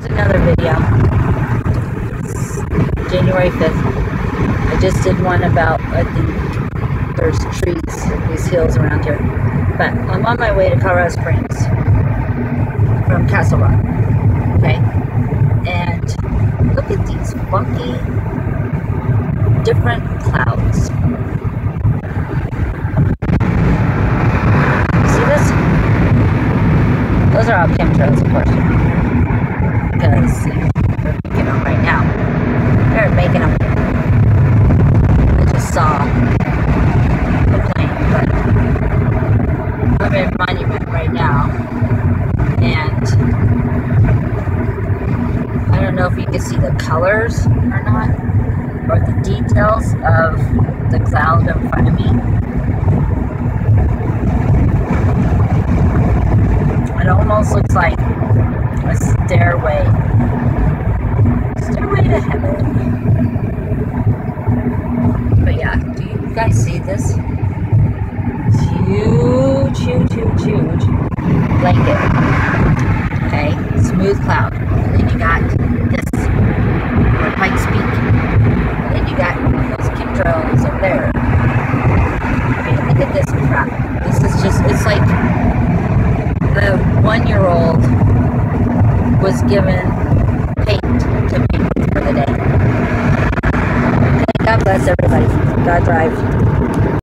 Another video. It's January 5th. I just did one about, I think there's trees, these hills around here. But I'm on my way to Colorado Springs from Castle Rock. Okay? And look at these funky, different clouds. See this? Those are all chemtrails, of course. Because they're making them right now. They're making them. I just saw the plane, but I'm in Monument right now, and I don't know if you can see the colors or not, or the details of the cloud in front of me. It almost looks like a stairway to heaven. But yeah, do you guys see this? Huge blanket. Okay, smooth cloud. And then you got this, where Pikes Peak. And then you got those chemtrails over there. Okay, look at this crap. This is just, it's like the 1-year-old was given paint to paint for the day. Okay, God bless everybody. God drive.